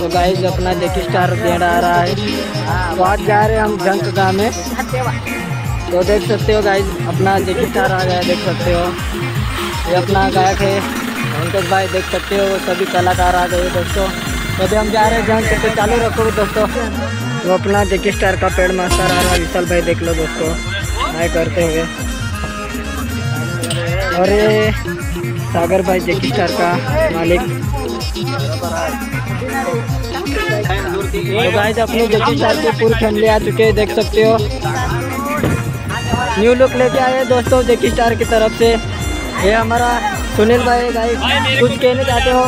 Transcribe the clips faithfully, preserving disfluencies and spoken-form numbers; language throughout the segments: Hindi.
तो गाइस अपना जेकी स्टार बैंड आ रहा है, तो आज जा रहे हैं हम जंक गाँव में। तो देख सकते हो गाइस अपना जेकी स्टार आ गया, देख सकते हो ये अपना गायक है अंकित भाई, देख सकते हो वो सभी कलाकार आ गए दोस्तों। तो अभी हम जा रहे हैं जंक, तो चालू रखो दोस्तों। वो अपना जेकी स्टार का पेड़ मास्टर आ रहा है विशाल भाई, देख लो दोस्तों हाय करते हुए। और ये सागर भाई जेकी स्टार का मालिक। तो गाइस अपनी जेकी स्टार की पूरी फैमिली आ चुके हैं, देख सकते हो न्यू लुक लेके आए हैं दोस्तों जेकी स्टार की तरफ से। ये हमारा सुनील भाई, गाइस कुछ कहना चाहते हो?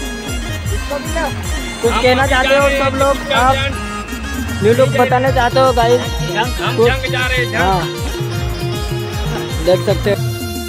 कुछ कहना चाहते हो सब लोग? आप न्यू लुक बताना चाहते हो गाइस? हाँ देख सकते हो।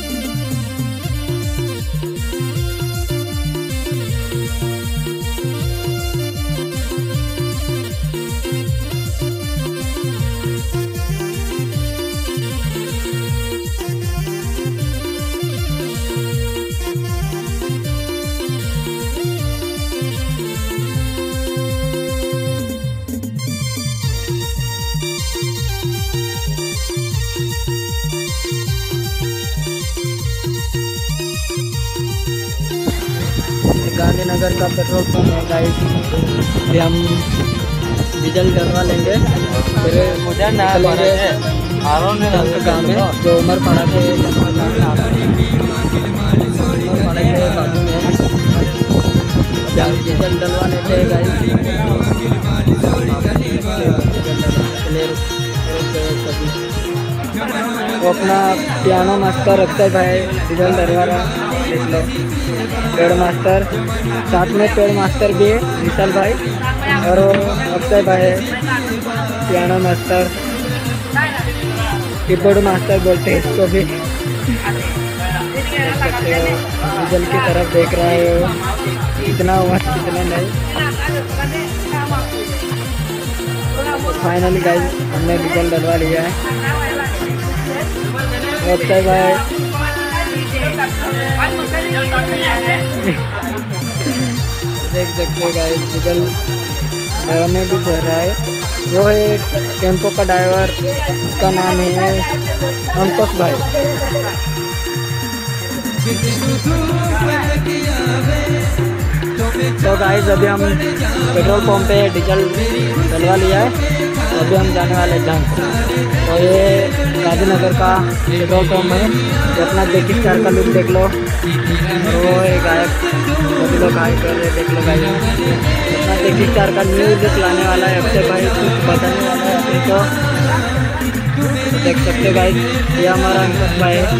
गांधीनगर का पेट्रोल पंप है गाइस, भी हम डीजल डलवा लेंगे, फिर मुझे निकलेंगे गाँव में जो उमर पड़ा के उमर पड़ा के बाजू में डीजल डलवा लेते हैं गाइस। वो अपना पियानो मास्टर अक्षय भाई डीजल डलवा रहा, देख लो पेड़ मास्टर, साथ में पेड़ मास्टर भी है विशाल भाई, और अक्षय भाई है पियानो मास्टर, कीबोर्ड मास्टर बोलते हैं इसको भी। डीजल की तरफ देख रहा है वो, कितना हुआ कितना नहीं। फाइनली गाइस हमने डीजल डलवा लिया है। अक्षय भाई देख सकते हो गाइस डीजल में भी भर रहा है। वो है टेम्पो का ड्राइवर, उसका नाम है अंकुश भाई। तो गाइस अभी हम पेट्रोल पंप पे डीजल डलवा लिया है, तो अभी हम जाने वाले जंक। तो ये गांधीनगर का पेट्रोल पंप है, ये अपना जेकी स्टार का लुक देख लो। वो है गायक, सभी लोग गायक कर रहे, देख लो गाइस अपना जेकी स्टार का न्यू लुक लाने वाला है अक्षय भाई, कुछ बताने वाला है अपने को, देख सकते हो गाइस। ये हमारा अंकुश भाई है,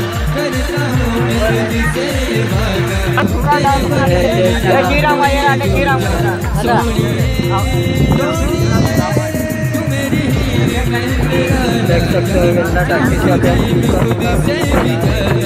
देख सकते हो कितना टैक्सी